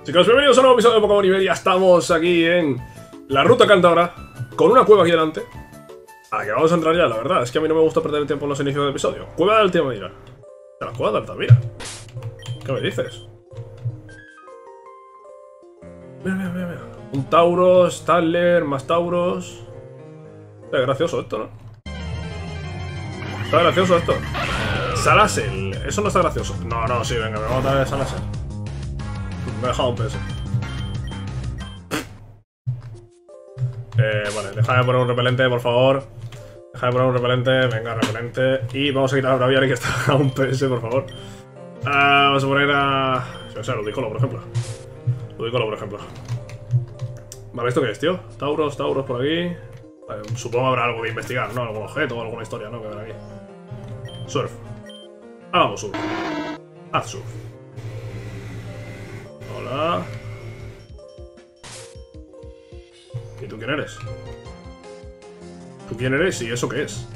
Chicos, bienvenidos a un nuevo episodio de Pokémon Iberia. Estamos aquí en la ruta cántabra, con una cueva aquí delante. A la que vamos a entrar ya, la verdad. Es que a mí no me gusta perder el tiempo en los inicios del episodio. Cueva de Altamira. ¿De la cueva de Altamira? ¿Qué me dices? Mira, mira, mira, mira. Un Tauros, Tadler, más Tauros. Está gracioso esto, ¿no? Está gracioso esto. Salasel. Eso no está gracioso. No, no, sí, venga, me voy a matar de Salasel. Me he dejado un PS. Vale, deja de poner un repelente, por favor. Deja de poner un repelente, venga, repelente. Y vamos a quitar a Braviary, que está a un PS, por favor. Vamos a poner a... yo sé, Ludicolo, por ejemplo. Ludicolo, por ejemplo. Vale, ¿esto qué es, tío? Tauros por aquí. Vale, supongo habrá algo que investigar, ¿no? Algún objeto o alguna historia, ¿no? Que ver aquí. Surf. Hagamos surf. Haz surf. Hola. ¿Y tú quién eres? ¿Tú quién eres y eso qué es?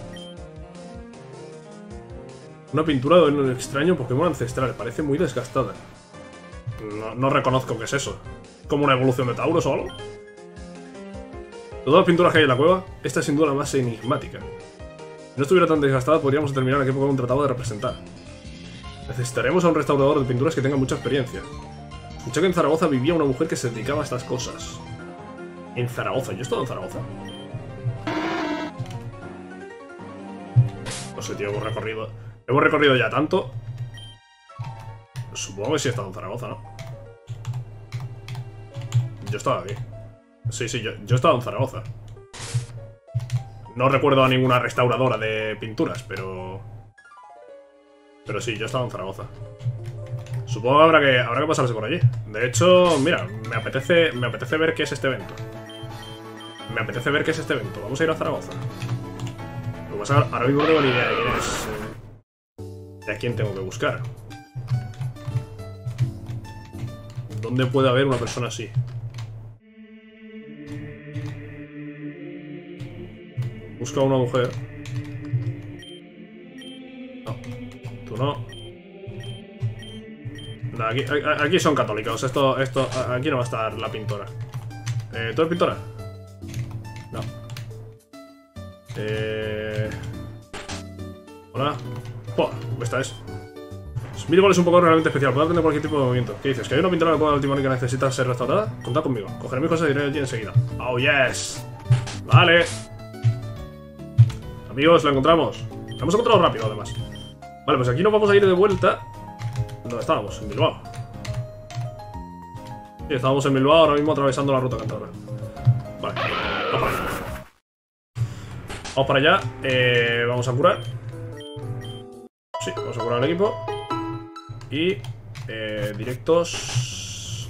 Una pintura de un extraño Pokémon ancestral. Parece muy desgastada. No reconozco qué es eso. ¿Como una evolución de Tauros o algo? De todas las pinturas que hay en la cueva, esta es sin duda la más enigmática. Si no estuviera tan desgastada, podríamos determinar a qué Pokémon trataba de representar. Necesitaremos a un restaurador de pinturas que tenga mucha experiencia. Escuché que en Zaragoza vivía una mujer que se dedicaba a estas cosas. ¿En Zaragoza? ¿Yo he estado en Zaragoza? No sé, tío, hemos recorrido ya tanto. Supongo que sí he estado en Zaragoza, ¿no? Yo estaba aquí. Sí, yo he estado en Zaragoza. No recuerdo a ninguna restauradora de pinturas, pero sí, yo he estado en Zaragoza. Supongo que habrá que pasarse por allí. De hecho, mira, me apetece ver qué es este evento. Vamos a ir a Zaragoza. Lo que pasa, ahora mismo no tengo ni idea de quién es. De a quién tengo que buscar. ¿Dónde puede haber una persona así? Busca a una mujer. No, tú no. No, aquí son católicos. Aquí no va a estar la pintora. ¿Tú eres pintora? No. Hola. Esta es. Smeargle es un poco realmente especial. Puede aprender cualquier tipo de movimiento. ¿Qué dices? ¿Que hay una pintora en la cueva del Timón que necesita ser restaurada? Contad conmigo. Cogeré mis cosas y iré allí enseguida. Oh, yes. Vale. Amigos, la encontramos. La hemos encontrado rápido, además. Vale, pues aquí nos vamos a ir de vuelta. ¿Dónde estábamos? En Bilbao. Sí, estábamos en Bilbao, ahora mismo atravesando la ruta cántabra. Vale, vamos para allá. Vamos para allá. Vamos a curar. Sí, vamos a curar al equipo. Y directos.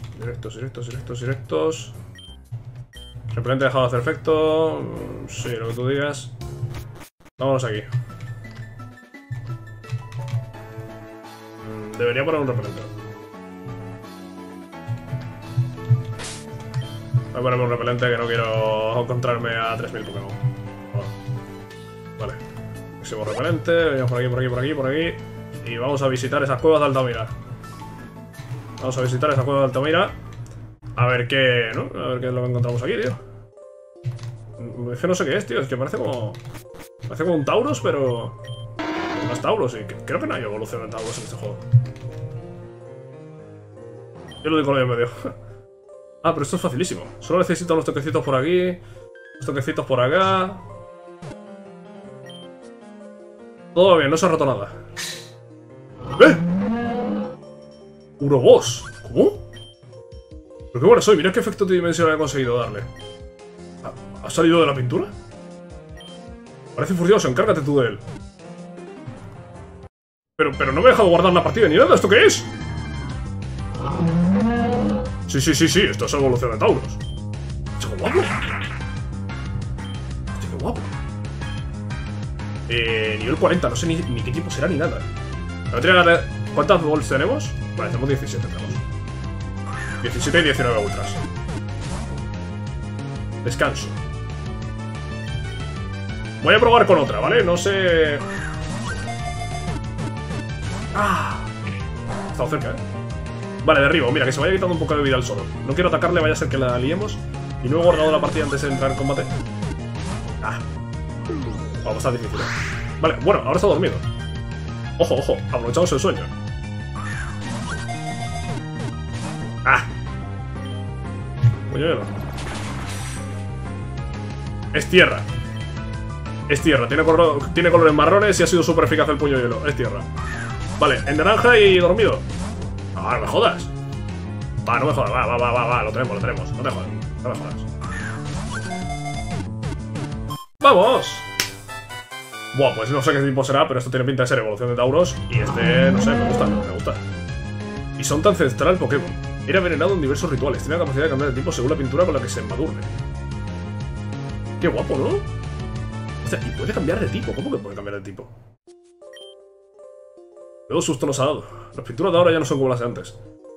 Repelente dejado de hacer efecto. Sí, lo que tú digas. Vámonos aquí. Debería poner un repelente. Voy a ponerme un repelente que no quiero encontrarme a 3000 Pokémon. Vale. Máximo repelente. Venimos por aquí. Y vamos a visitar esas cuevas de Altamira. A ver qué, ¿no? A ver qué es lo que encontramos aquí, tío. Es que no sé qué es, tío. Es que parece como un Tauros, pero... no es Tauros, y creo que no hay evolución de Tauros en este juego. Yo lo digo en medio. Ah, pero esto es facilísimo. Solo necesito unos toquecitos por aquí, unos toquecitos por acá. Todo bien, no se ha roto nada. ¡Eh! ¡Uroboss! ¿Cómo? Pero qué bueno soy, mira qué efecto tridimensional he conseguido darle. ¿Ha salido de la pintura? Parece furioso, encárgate tú de él. Pero no me he dejado guardar la partida ni nada, ¿esto qué es? Sí, esto es evolución de Tauros. ¡Qué guapo! ¡Qué guapo! Nivel 40, no sé ni qué tipo será ni nada. ¿Cuántas balls tenemos? Vale, tenemos 17, tenemos 17 y 19 ultras. Descanso. Voy a probar con otra, ¿vale? No sé... ¡Ah! He estado cerca, Vale, derribo. Mira, que se vaya quitando un poco de vida al solo. No quiero atacarle, vaya a ser que la liemos. Y no he guardado la partida antes de entrar en combate. Ah. Vamos, está difícil. Vale, bueno, ahora está dormido. Ojo, ojo, aprovechamos el sueño. Ah. Puñuelo. Es tierra. Es tierra, tiene colores marrones y ha sido súper eficaz el puño de hielo. Es tierra. Vale, en naranja y dormido. Ah, no me jodas. Va, no me jodas, va, lo tenemos. No te jodas, no me jodas. ¡Vamos! Buah, pues no sé qué tipo será, pero esto tiene pinta de ser evolución de Tauros. Y este, no sé, me gusta. Y son tan ancestral Pokémon. Era envenenado en diversos rituales. Tiene la capacidad de cambiar de tipo según la pintura con la que se embadurne. Qué guapo, ¿no? O sea, y puede cambiar de tipo. ¿Cómo que puede cambiar de tipo? Luego susto nos ha dado. Las pinturas de ahora ya no son como las de antes.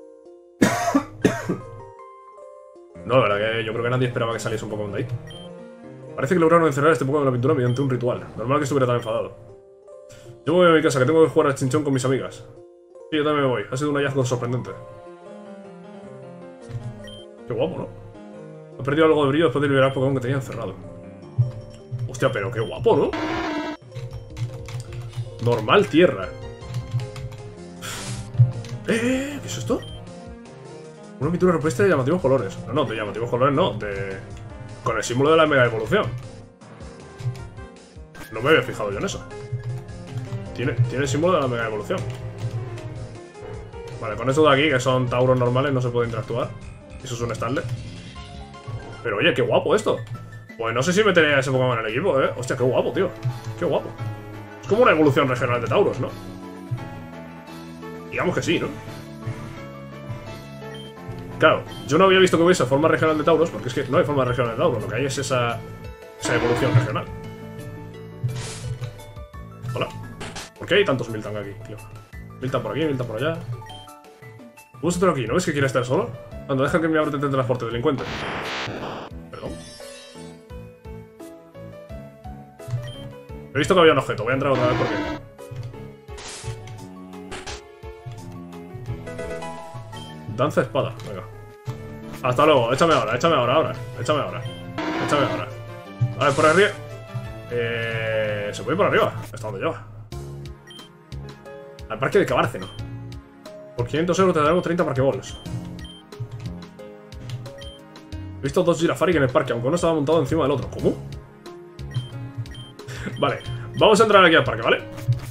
No, la verdad que yo creo que nadie esperaba que saliese un Pokémon de ahí. Parece que lograron encerrar este Pokémon en la pintura mediante un ritual. Normal que estuviera tan enfadado. Yo me voy a mi casa, que tengo que jugar al chinchón con mis amigas. Sí, yo también me voy. Ha sido un hallazgo sorprendente. Qué guapo, ¿no? He perdido algo de brillo después de liberar Pokémon que tenía encerrado. Hostia, pero qué guapo, ¿no? Normal tierra. ¿Qué es esto? Una pintura rupestre de llamativos colores. No, de llamativos colores no, con el símbolo de la mega evolución. No me había fijado yo en eso. Tiene el símbolo de la mega evolución. Vale, con esto de aquí, que son tauros normales, no se puede interactuar. Eso es un Starler. Pero oye, qué guapo esto. Pues no sé si metería a ese Pokémon en el equipo, ¿eh? Hostia, qué guapo, tío. Qué guapo. Es como una evolución regional de tauros, ¿no? Digamos que sí, ¿no? Claro, yo no había visto que hubiese forma regional de tauros, porque es que no hay forma regional de tauros, lo que hay es esa evolución regional. Hola. ¿Por qué hay tantos Miltank aquí, tío? Miltank por aquí, Miltank por allá. Búscatelo aquí, ¿no ves que quiere estar solo? Anda, deja que me abra el transporte, delincuente. Perdón. He visto que había un objeto, voy a entrar otra vez porque... Danza espada, venga. Hasta luego, échame ahora. A ver, por arriba. Se puede ir por arriba. ¿Hasta dónde lleva? Al parque de Cabárceno. Por 500 euros te daremos 30 parqueballs. He visto dos Girafari en el parque, aunque uno estaba montado encima del otro. ¿Cómo? Vale, vamos a entrar aquí al parque, ¿vale?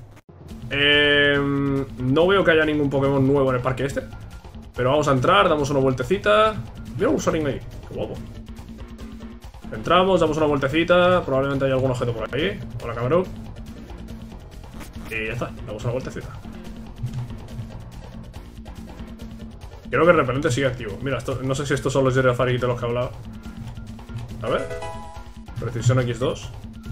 No veo que haya ningún Pokémon nuevo en el parque este. Pero vamos a entrar, damos una vueltecita. Mira un Ursaring ahí, qué guapo. Entramos, damos una vueltecita. Probablemente haya algún objeto por ahí. Hola, cabrón. Y ya está, damos una vueltecita. Creo que el repelente sigue activo. Mira, no sé si estos son los Girafari de los que hablaba. A ver. Precisión X2.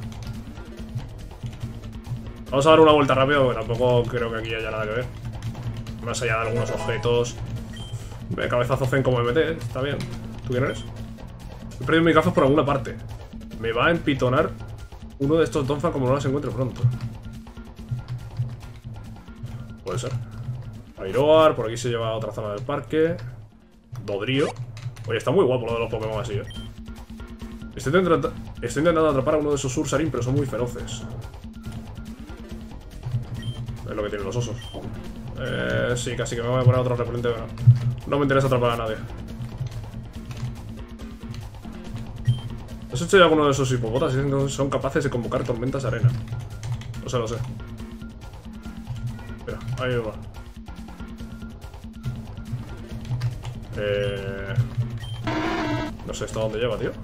Vamos a dar una vuelta rápido, porque tampoco creo que aquí haya nada que ver. Más allá de algunos objetos. Cabezazo zen como MT, está bien. ¿Tú quién eres? He perdido mis gafas por alguna parte. Me va a empitonar uno de estos Donphan como no las encuentre pronto. Puede ser. Airoar, por aquí se lleva a otra zona del parque. Dodrio. Oye, está muy guapo lo de los Pokémon así, ¿eh? Estoy intentando atrapar a uno de esos Ursaring, pero son muy feroces. Es lo que tienen los osos. Sí, casi que me voy a poner otro repelente, pero no me interesa atrapar a nadie. ¿Has hecho ya alguno de esos hipopotas? Dicen que son capaces de convocar tormentas de arena. No sé, lo sé. Mira, ahí va. No sé esto a dónde lleva, tío.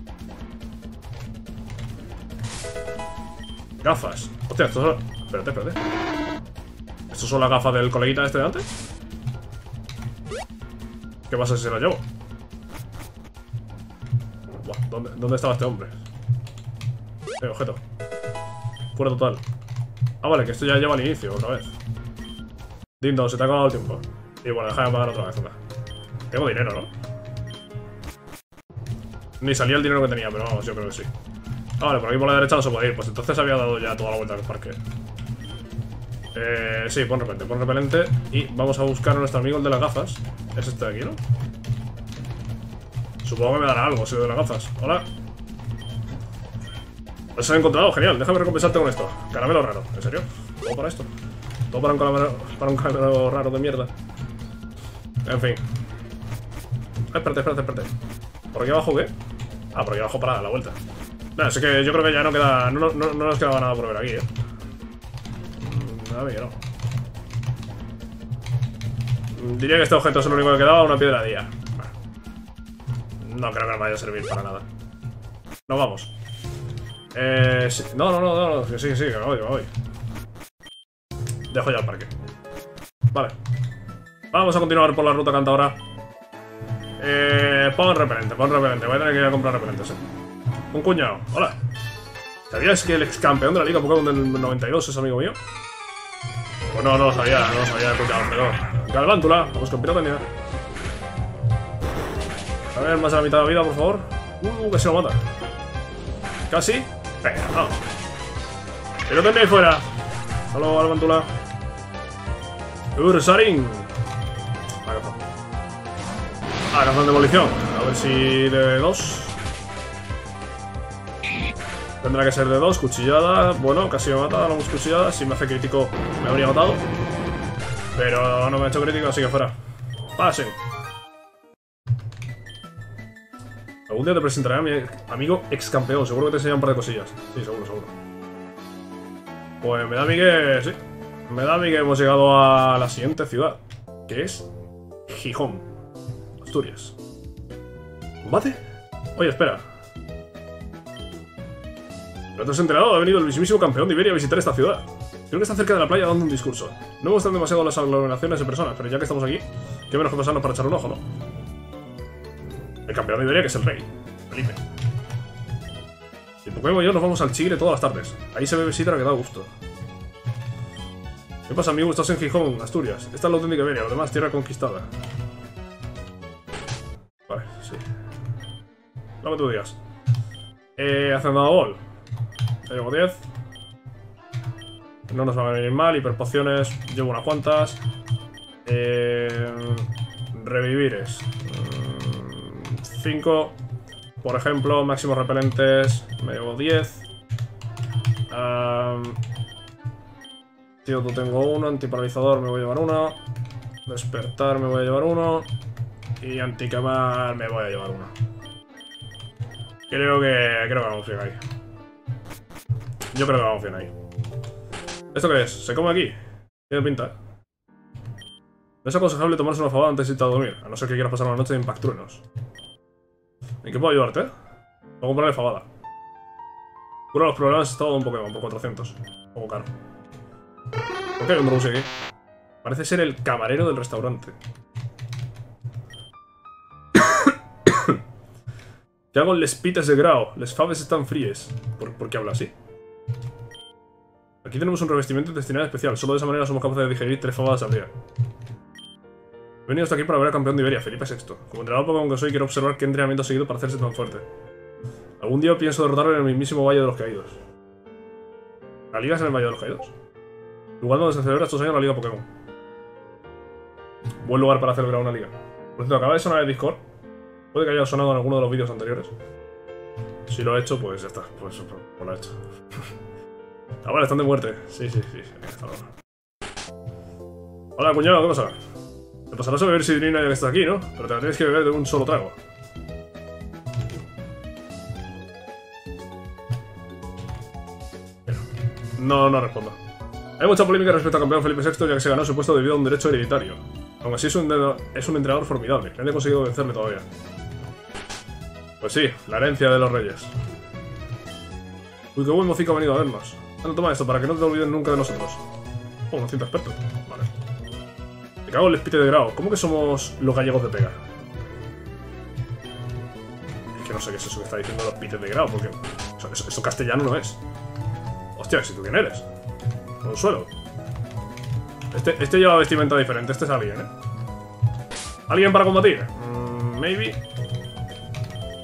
Gafas. Hostia, esto son... Espérate. ¿Estos son las gafas del coleguita este de antes? ¿Qué pasa si se las llevo? Buah, ¿dónde estaba este hombre? Objeto. Fuera total. Ah, vale, que esto ya lleva al inicio otra vez. Dindo, se te ha acabado el tiempo. Y bueno, déjame pagar otra vez, Tengo dinero, ¿no? Ni salía el dinero que tenía, pero vamos, yo creo que sí. Ah, vale, por aquí por la derecha no se puede ir. Pues entonces había dado ya toda la vuelta al parque. Sí, pon repelente. Y vamos a buscar a nuestro amigo el de las gafas. Es este de aquí, ¿no? Supongo que me dará algo, si de las gafas. Hola. Pues se ha encontrado, genial. Déjame recompensarte con esto. Caramelo raro, ¿en serio? ¿Todo para esto? Todo para un caramelo raro de mierda. En fin. Espérate. ¿Por aquí abajo qué? Ah, por aquí abajo para la vuelta. Nada, así que yo creo que ya no queda. No nos quedaba nada por ver aquí, Nada, no. Diría que este objeto es el único que quedaba, una piedra de día. No creo que nos vaya a servir para nada. Nos vamos. Sí. No, que sí, que me voy. Dejo ya el parque. Vale. Vamos a continuar por la ruta cantadora. Pon repelente. Voy a tener que ir a comprar repelentes, Un cuñado. Hola. ¿Sabías que el ex campeón de la Liga Pokémon del 92 es amigo mío? Pues no lo sabía, cuñado, pero... Galvántula, vamos con pirotecnia. A ver, más de la mitad de la vida, por favor. Que se lo mata. ¿Casi? Venga, vamos. Pirotecnia ahí fuera. Hasta luego, Galvántula. Ursaring. Cazón de demolición. A ver si de 2. Tendrá que ser de 2. Cuchillada. Bueno, casi me mata. No cuchillada. Si me hace crítico, me habría matado. Pero no me ha hecho crítico, así que fuera. Pasen. Algún día te presentaré a mi amigo ex campeón. Seguro que te enseña un par de cosillas. Sí, seguro. Pues me da a mí que... sí. Me da a mí que hemos llegado a la siguiente ciudad. Que es... Gijón. Asturias. ¿Combate? Oye, espera. ¿No te has enterado? Ha venido el mismísimo campeón de Iberia a visitar esta ciudad. Creo que está cerca de la playa dando un discurso. No me gustan demasiado las aglomeraciones de personas, pero ya que estamos aquí, qué menos que pasarnos para echar un ojo, ¿no? El campeón de Iberia, que es el rey, Felipe. Y Pokémon y yo nos vamos al Chigre todas las tardes. Ahí se bebe sidra que da gusto. ¿Qué pasa, amigo? Estás en Gijón, Asturias. Esta es la auténtica Iberia, además tierra conquistada. Vale, sí. Lo que tú digas. Hacendado Ball. Ya llevo 10. No nos van a venir mal. Hiperpociones. Llevo unas cuantas. Revivires. 5. Por ejemplo, máximos repelentes. Me llevo 10. Tío, tú tengo uno. Antiparalizador me voy a llevar uno. Despertar me voy a llevar uno. Y antiquemar me voy a llevar uno. Creo que vamos bien ahí. Yo creo que vamos bien ahí. ¿Esto qué es? ¿Se come aquí? Tiene pinta. No es aconsejable tomarse una fabada antes de irte a dormir, a no ser que quieras pasar una noche de impactruenos. ¿En qué puedo ayudarte? Voy a comprarle fabada. Cura los problemas de estado de un Pokémon por 400. Un poco caro. ¿Por qué hay un Drowsy aquí? Parece ser el camarero del restaurante. ¿Qué hago en les pites de grao? Les faves están fríes. ¿Por qué habla así? Aquí tenemos un revestimiento intestinal especial. Solo de esa manera somos capaces de digerir 3 fabadas al día. He venido hasta aquí para ver al campeón de Iberia, Felipe VI. Como entrenador Pokémon que soy, quiero observar qué entrenamiento ha seguido para hacerse tan fuerte. Algún día pienso derrotarlo en el mismísimo Valle de los Caídos. ¿La liga es en el Valle de los Caídos? Lugar donde se celebra estos años la Liga Pokémon. Buen lugar para celebrar una liga. Por cierto, acaba de sonar el Discord. Puede que haya sonado en alguno de los vídeos anteriores. Si lo he hecho, pues ya está. Pues lo he hecho. Ah, vale, están de muerte. Sí. Venga, hasta luego. Hola, cuñado, ¿qué pasa? Te pasarás a beber sidrina ya que estás aquí, ¿no? Pero te la tienes que beber de un solo trago. No respondo. Hay mucha polémica respecto al campeón Felipe VI, ya que se ganó su puesto debido a un derecho hereditario. Aún así es un entrenador formidable. Nadie ha conseguido vencerle todavía. Pues sí, la herencia de los reyes. Uy, qué buen mocico ha venido a vernos. Anda, toma esto para que no te olviden nunca de nosotros. Oh, un cinto experto. Vale. Me cago en el espite de grado. ¿Cómo que somos los gallegos de pega? Es que no sé qué es eso que está diciendo los pites de grado, porque eso castellano no es. Hostia, si tú quién eres. Consuelo. Este lleva vestimenta diferente. Este es alguien, ¿eh? ¿Alguien para combatir? Maybe.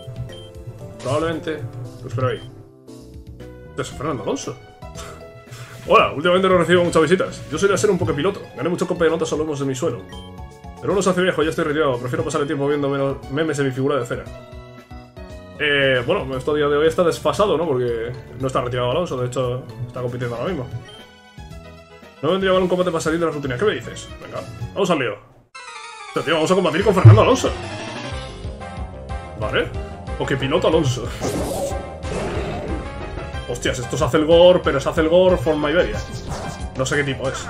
Probablemente. Pues espero ahí. Este es Fernando Alonso. Hola, últimamente no recibo muchas visitas. Yo soy de ser un pokepiloto. Gané muchos campeonatos a lomos de mi suelo. Pero uno se hace viejo, ya estoy retirado. Prefiero pasar el tiempo viendo memes de mi figura de cera. Bueno, esto a día de hoy está desfasado, ¿no? Porque no está retirado Alonso, de hecho, está compitiendo ahora mismo. No vendría mal un combate para salir de la rutina. ¿Qué me dices? Venga, vamos al lío. Pero, tío, vamos a combatir con Fernando Alonso. Vale. Pokepiloto Alonso. Hostias, esto se hace el gore, pero se hace el gore forma Iberia. No sé qué tipo es.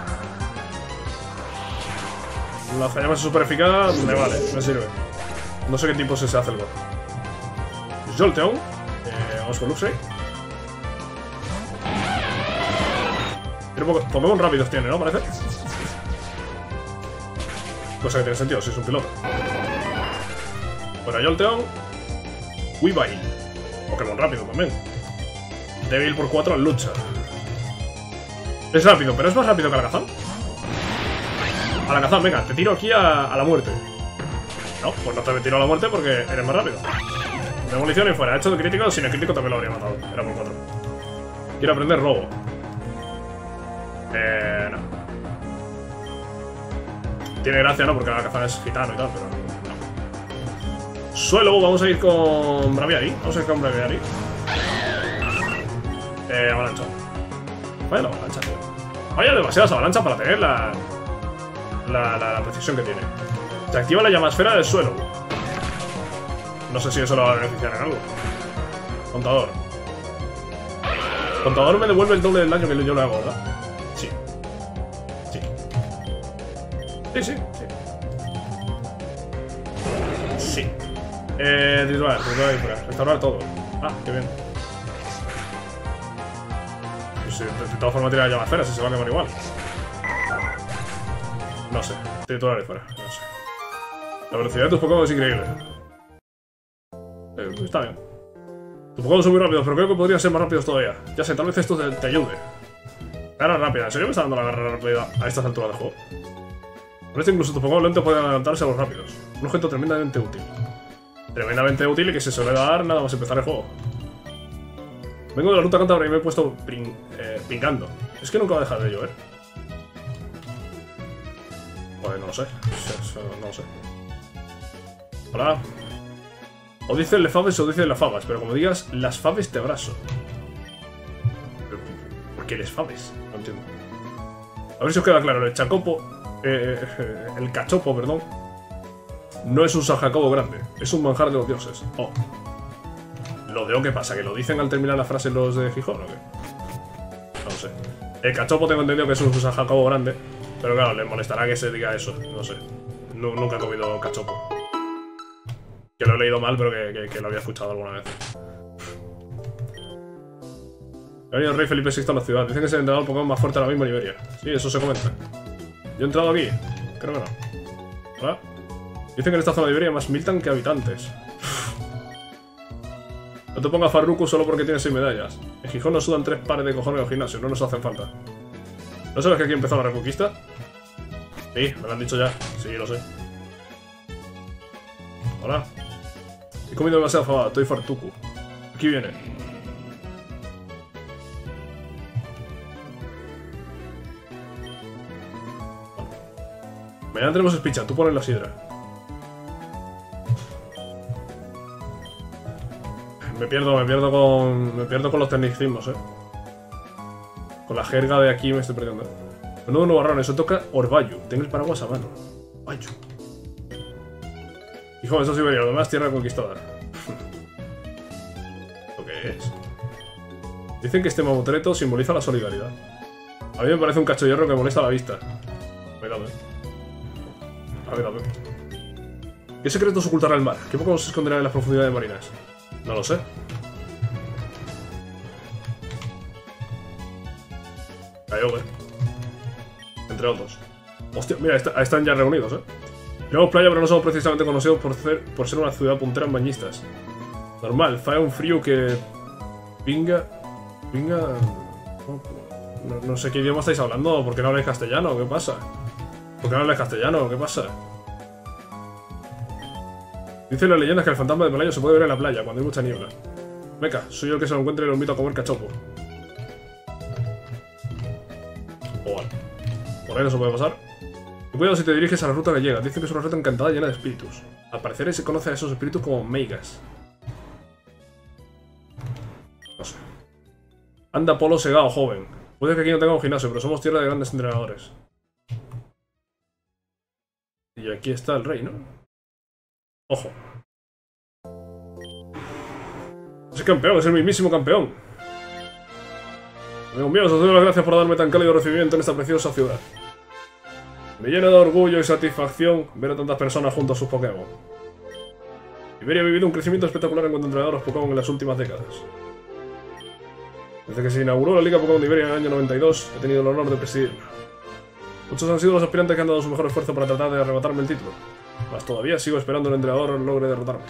La lanzallamas es súper eficaz, me vale, me sirve. No sé qué tipo se hace el gore. Jolteon. Vamos con Luxray. Pokémon rápidos tiene, ¿no? Parece. Cosa que tiene sentido si es un piloto. Bueno, Jolteon. Weavile. Pokémon rápido también. Débil por 4 en lucha. Es rápido, pero es más rápido que Alakazam. Alakazam, venga, te tiro aquí a la muerte. No, pues no te tiro a la muerte porque eres más rápido. Demolición y fuera. Hecho de crítico, sin el crítico también lo habría matado. Era por 4. Quiero aprender robo. No. Tiene gracia, ¿no? Porque Alakazam es gitano y tal, pero no. Suelo, vamos a ir con Braviary. Vamos a ir con Braviary. Avalancha. Vaya la avalancha, tío. Vaya demasiadas avalanchas para tener la precisión que tiene. Se activa la llamasfera del suelo. No sé si eso lo va a beneficiar en algo. Contador. Contador me devuelve el doble del daño que yo le hago, ¿verdad? Sí. Sí. Sí, sí, sí. Sí. Triturar y fuera. Restaurar todo. Ah, qué bien. Pues de todas formas tiene la llamasfera, si se va a quemar igual. No sé. Triturar y fuera. No sé. La velocidad de tus Pokémon es increíble. Está bien. Tus Pokémon son muy rápidos, pero creo que podrían ser más rápidos todavía. Ya sé, tal vez esto te ayude. Garra rápida. ¿En serio me está dando la garra rápida a estas alturas del juego? Con esto incluso tus Pokémon lentos pueden adelantarse a los rápidos. Un objeto tremendamente útil. Tremendamente útil y que se suele dar nada más empezar el juego. Vengo de la ruta cántabra y me he puesto pingando. Es que nunca va a dejar de llover. Pues no lo sé. No lo sé. Hola. O dicen Lefaves o dicen las Faves, pero como digas, las Faves te abrazo. ¿Por qué Lefaves? No entiendo. A ver si os queda claro, el Chacopo, el Cachopo, perdón, no es un San Jacobo grande, es un manjar de los dioses. Oh. ¿Lo de O qué pasa? ¿Que lo dicen al terminar la frase los de Gijón o qué? No lo sé. El Cachopo tengo entendido que es un San Jacobo grande, pero claro, les molestará que se diga eso, no sé. Nunca he comido Cachopo. Que lo he leído mal, pero que lo había escuchado alguna vez. Ha venido el rey Felipe VI a la ciudad. Dicen que es el entrenador Pokémon más fuerte ahora mismo en Iberia. Sí, eso se comenta. ¿Yo he entrado aquí? Creo que no. ¿Hola? Dicen que en esta zona de Iberia hay más Miltank que habitantes. No te pongas Farruko solo porque tienes 6 medallas. En Gijón nos sudan 3 pares de cojones al gimnasio, no nos hacen falta. ¿No sabes que aquí empezó la reconquista? Sí, me lo han dicho ya. Sí, lo sé. Hola. He comido demasiado fabada, estoy fartuku. Aquí viene. Mañana tenemos Spicha, tú pones la sidra. Me pierdo con los tecnicismos, Con la jerga de aquí me estoy perdiendo. Menudo nubarrón, eso toca Orbayu. Tengo el paraguas a mano. Orbayu. Hijo, eso es Iberia, lo demás tierra conquistada. ¿Lo que es? Dicen que este mamotreto simboliza la solidaridad. A mí me parece un cacho de hierro que molesta a la vista. Cuidado, A ver. ¿Qué secretos ocultará el mar? ¿Qué Pokémon se esconderá en las profundidades marinas? No lo sé. Kyogre. Entre otros. Hostia, mira, están ya reunidos, Tenemos playa, pero no somos precisamente conocidos por ser una ciudad puntera en bañistas. Normal, fae un frío que... Pinga... No sé qué idioma estáis hablando. ¿Por qué no habláis castellano? ¿Qué pasa? ¿Por qué no habláis castellano? ¿Qué pasa? Dicen las leyendas que el fantasma de Pelayo se puede ver en la playa cuando hay mucha niebla. Meca, soy yo el que se lo encuentre y lo invito a comer cachopo. Todavía no se puede pasar. Ten cuidado si te diriges a la ruta gallega. Dicen que es una ruta encantada llena de espíritus. Al parecer se conoce a esos espíritus como meigas. No sé. Anda Polo Segao, joven. Puede que aquí no tengamos gimnasio, pero somos tierra de grandes entrenadores. Y aquí está el rey, ¿no? Ojo. Ese campeón, es el mismísimo campeón. Amigos míos, os doy las gracias por darme tan cálido recibimiento en esta preciosa ciudad. Me llena de orgullo y satisfacción ver a tantas personas junto a sus Pokémon. Iberia ha vivido un crecimiento espectacular en cuanto a entrenadores Pokémon en las últimas décadas. Desde que se inauguró la Liga Pokémon de Iberia en el año 92, he tenido el honor de presidirla. Muchos han sido los aspirantes que han dado su mejor esfuerzo para tratar de arrebatarme el título. Mas todavía sigo esperando que el entrenador logre derrotarme.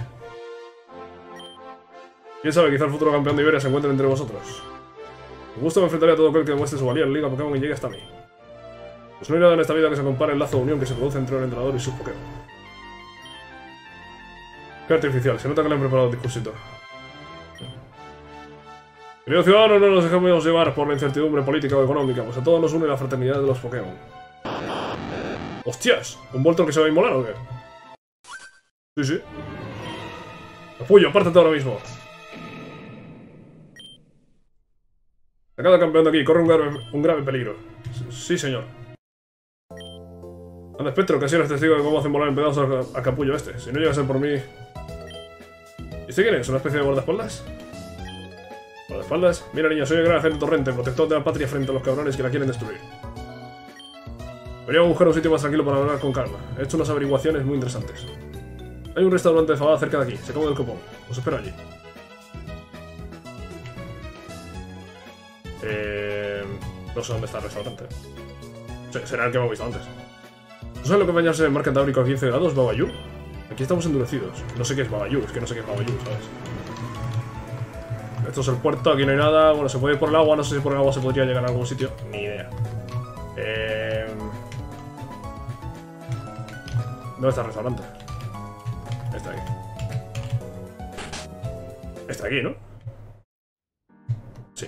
Quién sabe, quizá el futuro campeón de Iberia se encuentre entre vosotros. Con gusto me enfrentaré a todo aquel que demuestre su valía en Liga Pokémon y llegue hasta mí. Pues no hay nada en esta vida que se compare el lazo de unión que se produce entre el entrenador y sus Pokémon. Qué artificial, se nota que le han preparado el discursito. Queridos ciudadanos, no nos dejemos llevar por la incertidumbre política o económica, pues a todos nos une la fraternidad de los Pokémon. ¡Hostias! ¿Un Voltorb que se va a inmolar o qué? Sí, sí. Capullo, apártate ahora mismo. Cada campeón de aquí corre un grave peligro. Sí, señor. Anda, Espectro, que así eres testigo de cómo hacen volar en pedazos a Capullo este. Si no llega a ser por mí... ¿Y este quién es? ¿Una especie de guardaespaldas? ¿Guardaespaldas? Mira, niña, soy el gran agente Torrente, protector de la patria frente a los cabrones que la quieren destruir. Venía a buscar un sitio más tranquilo para hablar con calma. He hecho unas averiguaciones muy interesantes. Hay un restaurante de fabada cerca de aquí. Se come del copón. Os espero allí. No sé dónde está el restaurante. Será el que hemos visto antes. ¿No sabes lo que bañarse en el mar Cantábrico a 15 grados, Babayú? Aquí estamos endurecidos. No sé qué es Babayú, es que no sé qué es Babayú, ¿sabes? Esto es el puerto, aquí no hay nada. Bueno, se puede ir por el agua, no sé si por el agua se podría llegar a algún sitio. Ni idea. ¿Dónde está el restaurante? Está aquí. Está aquí, ¿no? Sí.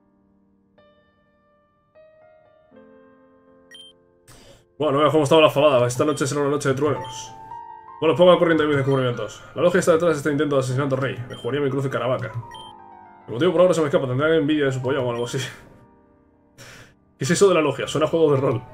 Bueno, no veo cómo estaba la fabada. Esta noche será una noche de truenos. Bueno, pongo al corriente de mis descubrimientos. La logia está detrás de este intento de asesinato al rey. Me jugaría mi cruz de Caravaca. El motivo por ahora se me escapa. Tendrá envidia de su polla o algo así. ¿Qué es eso de la logia? Suena a juego de rol.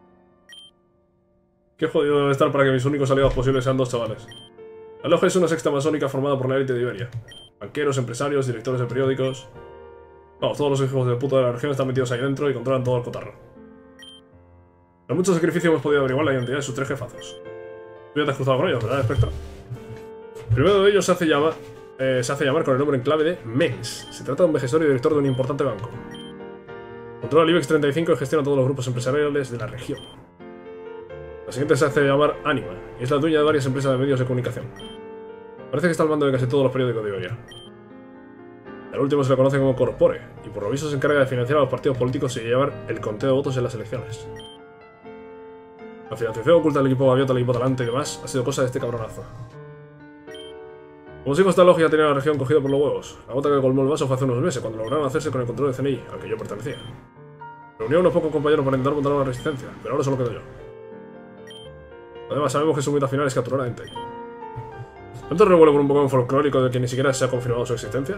Qué jodido debe estar para que mis únicos aliados posibles sean dos chavales. La logia es una secta masónica formada por la élite de Iberia. Banqueros, empresarios, directores de periódicos... Vamos, todos los hijos de puta de la región están metidos ahí dentro y controlan todo el cotarro. Con mucho sacrificio hemos podido averiguar la identidad de sus tres jefazos. Tú ya te has cruzado con ellos, ¿verdad, Espectro? El primero de ellos se hace llamar con el nombre en clave de Mens. Se trata de un vejestorio y director de un importante banco. Controla el IBEX 35 y gestiona todos los grupos empresariales de la región. La siguiente se hace llamar Anima, y es la dueña de varias empresas de medios de comunicación. Parece que está al mando de casi todos los periódicos de Iberia. El último se le conoce como Corpore, y por lo visto se encarga de financiar a los partidos políticos y llevar el conteo de votos en las elecciones. La financiación oculta del equipo Gaviota, el equipo Talante y demás ha sido cosa de este cabronazo. Como os digo, esta logia tenía la región cogida por los huevos. La gota que colmó el vaso fue hace unos meses, cuando lograron hacerse con el control de CNI, al que yo pertenecía. Reunieron unos pocos compañeros para intentar montar una resistencia, pero ahora solo quedo yo. Además, sabemos que su meta final es capturar a Entei. ¿Tanto revuelo por un Pokémon folclórico de que ni siquiera se ha confirmado su existencia?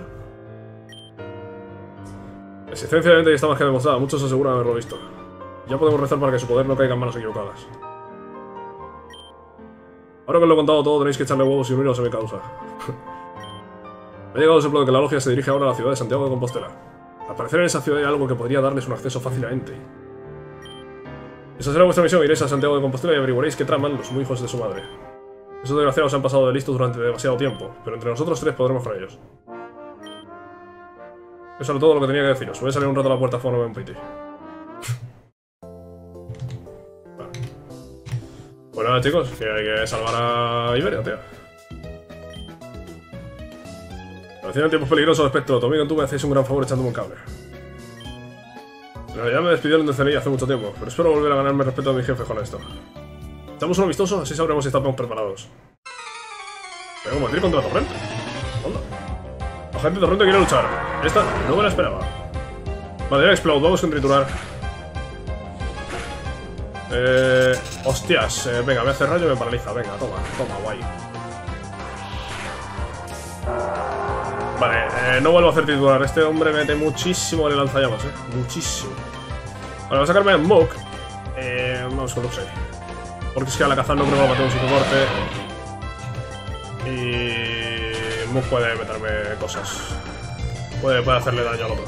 La existencia de Entei está más que demostrada, muchos aseguran haberlo visto. Ya podemos rezar para que su poder no caiga en manos equivocadas. Ahora que os lo he contado todo, tenéis que echarle huevos y uniros a mi causa. Me ha llegado el soplo de que la logia se dirige ahora a la ciudad de Santiago de Compostela. Al parecer en esa ciudad hay algo que podría darles un acceso fácil a Entei. Esa será vuestra misión, iréis a Santiago de Compostela y averiguaréis qué traman los muy hijos de su madre. Esos desgraciados han pasado de listos durante demasiado tiempo, pero entre nosotros tres podremos con ellos. Eso era todo lo que tenía que deciros. Voy a salir un rato a la puerta a Fono en Pity. Bueno, nada, chicos, que hay que salvar a Iberia, tío. Parecían tiempos peligrosos, Espectro. Tu amigo y tú me hacéis un gran favor echándome un cable. En realidad me despidieron del CNI hace mucho tiempo, pero espero volver a ganarme el respeto de mi jefe con esto. ¿Echamos uno vistoso? Así sabremos si estamos preparados. Voy a combatir contra Torrente. ¿Onda? La gente de Torrente quiere luchar. Esta no me la esperaba. Vale, ya Explode, vamos con triturar. Hostias, venga, me hace rayo y me paraliza. Venga, toma, toma, guay. Vale, no vuelvo a hacer titular. Este hombre mete muchísimo en el lanzallamas, muchísimo. Vale, voy a sacarme el Muk. Vamos con Luxray. Porque es que a la Kazan no creo que lo matemos sin corte. Y Muk puede meterme cosas. Puede hacerle daño al otro.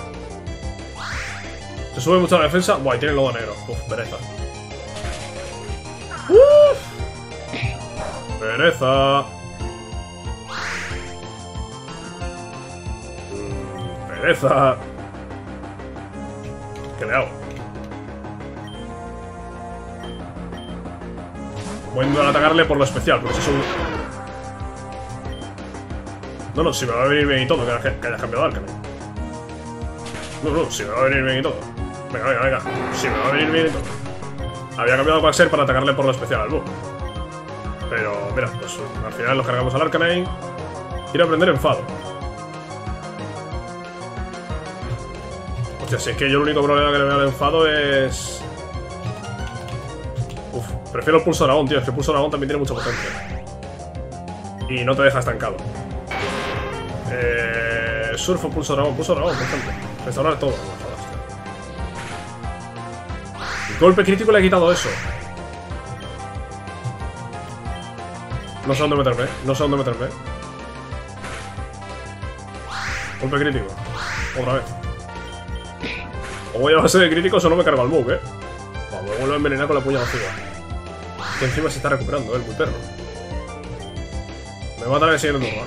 Se sube mucho la defensa. Buah, y tiene el lodo negro. Uf, pereza. ¡Uf! Pereza. Pereza. ¿Qué le hago? Voy a intentar atacarle por lo especial, porque si es un... No, si me va a venir bien y todo, que hayas cambiado Arcanine. No, si me va a venir bien y todo. Venga. Si me va a venir bien y todo. Había cambiado Quaxair para atacarle por lo especial al bug. Pero, mira, pues al final lo cargamos al Arcanine. Quiero aprender enfado. Hostia, si es que yo el único problema que le veo al enfado es... Uf, prefiero el pulso dragón, tío. Es que el pulso dragón también tiene mucha potencia. Y no te deja estancado. Surf o pulso dragón, por ejemplo. Restaurar todo. El golpe crítico le ha quitado eso. No sé dónde meterme, Golpe crítico. Otra vez. O voy a base de críticos o no me cargo al Muk, me vuelvo a envenenar con la puña vacía. Que encima se está recuperando, muy perro. Me va a matar el siguiente turno.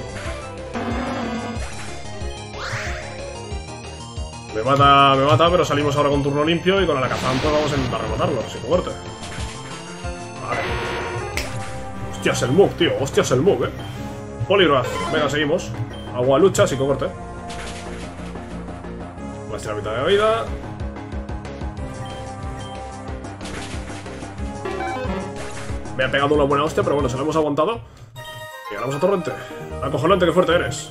Me mata, pero salimos ahora con turno limpio y con la Kazan pues vamos a intentar rematarlo, sin corte. Vale. Hostias el Muk, tío. Hostias el Muk, Poliwrath. Venga, seguimos. Agua lucha, sin corte. Va a ser la mitad de vida. Me ha pegado una buena hostia, pero bueno, se lo hemos aguantado. Y ganamos a Torrente. Acojonante, qué fuerte eres.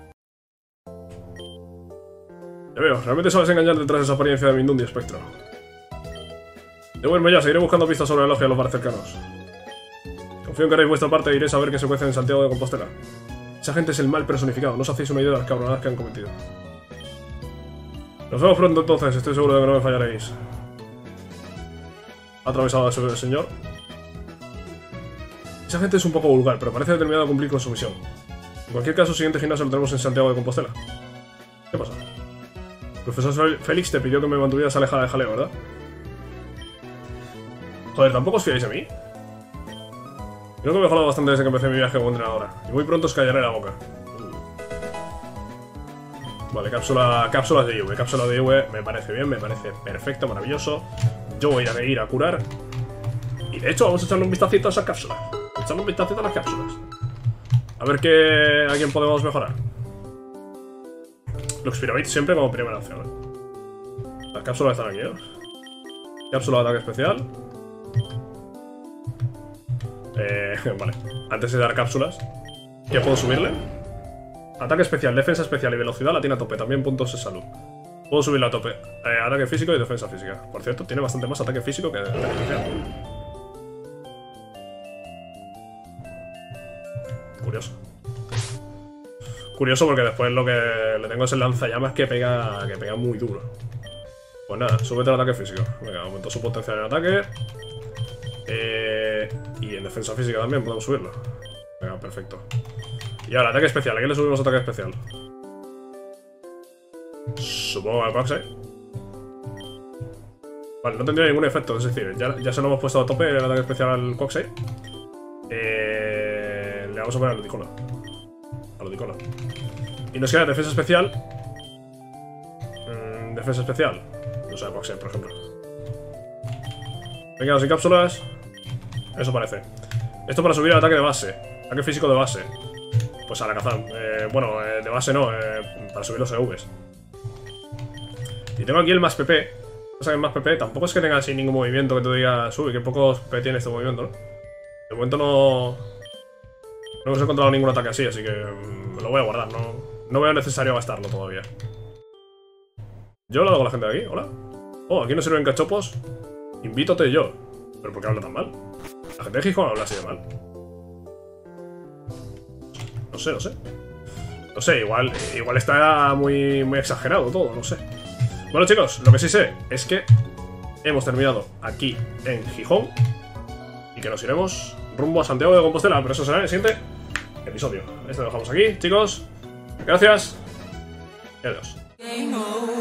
Ya veo, realmente sabes engañar detrás de esa apariencia de Mindundi, Espectro. Debo irme ya, seguiré buscando pistas sobre la logia de los bares cercanos. Confío en que haréis vuestra parte e iréis a ver qué se cuece en Santiago de Compostela. Esa gente es el mal personificado, no os hacéis una idea de las cabronadas que han cometido. Nos vemos pronto entonces, estoy seguro de que no me fallaréis. ¿Ha atravesado a ese señor? Esa gente es un poco vulgar, pero parece determinada a cumplir con su misión. En cualquier caso, el siguiente gimnasio lo tenemos en Santiago de Compostela. ¿Qué pasa? El profesor Félix te pidió que me mantuvieras alejada de jaleo, ¿verdad? Joder, ¿tampoco os fiáis de mí? Creo que he mejorado bastante desde que empecé mi viaje como entrenadora. Y muy pronto os callaré la boca. Vale, cápsulas de IV. Cápsulas de IV me parece bien, me parece perfecto, maravilloso. Yo voy a ir a curar. Y de hecho vamos a echarle un vistacito a esas cápsulas. Echarle un vistacito a las cápsulas. A ver a quién podemos mejorar. Luxpiravate siempre como primera opción, Las cápsulas están aquí, Cápsula de ataque especial. Vale. Antes de dar cápsulas, ¿qué puedo subirle? Ataque especial, defensa especial y velocidad la tiene a tope. También puntos de salud. Puedo subirla a tope. Ataque físico y defensa física. Por cierto, tiene bastante más ataque físico que ataque especial. Curioso. Curioso porque después lo que le tengo es el lanzallamas que pega muy duro. Pues nada, súbete al ataque físico. Venga, aumentó su potencial en ataque. Y en defensa física también podemos subirlo. Venga, perfecto. Y ahora, ataque especial. ¿A quién le subimos ataque especial? Supongo al Quaxair. Vale, no tendría ningún efecto. Es decir, ya se lo hemos puesto a tope el ataque especial al Quaxair. Le vamos a poner al Ludicolo. Y nos queda defensa especial. Defensa especial. No sé, Quaxair, por ejemplo. Venga, sin cápsulas. Eso parece. Esto para subir el ataque de base. Ataque físico de base. Pues a la Kazan. Bueno, de base no. Para subir los EVs. Y tengo aquí el más PP. O sea, el más PP tampoco es que tenga así ningún movimiento que te diga sube. Que pocos PP tiene este movimiento, ¿no? De momento no hemos encontrado ningún ataque así, así que me lo voy a guardar. No veo necesario gastarlo todavía. Yo lo hago con la gente de aquí. Hola. Oh, aquí no sirven cachopos. Invítate yo. ¿Pero por qué habla tan mal? La gente de Gijón habla así de mal. No sé, no sé. No sé, igual está muy exagerado todo, no sé. Bueno, chicos, lo que sí sé es que hemos terminado aquí en Gijón y que nos iremos rumbo a Santiago de Compostela, pero eso será en el siguiente episodio. Esto lo dejamos aquí, chicos. Gracias y adiós.